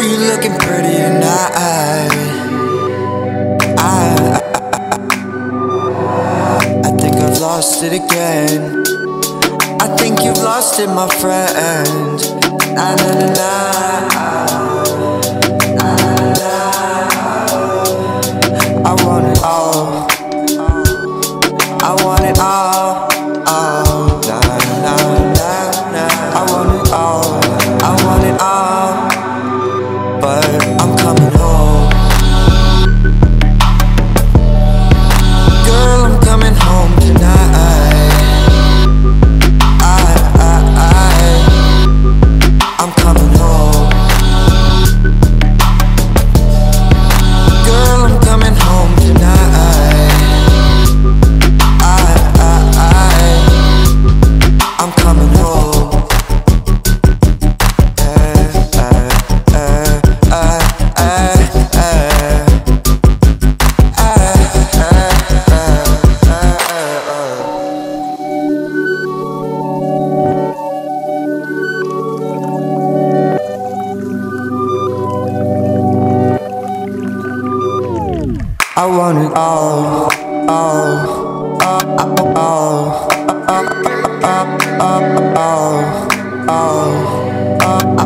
you looking pretty tonight. I think I've lost it again. I think you've lost it, my friend. Na na na na. I want it all. I want it all. Oh, na na na na. I want it all. I want it all. But I'm coming home. Girl, I'm coming home tonight. I'm coming home. Girl, I'm coming home tonight. I'm coming home. I want it all, all, all, all, all, all, all, all, all.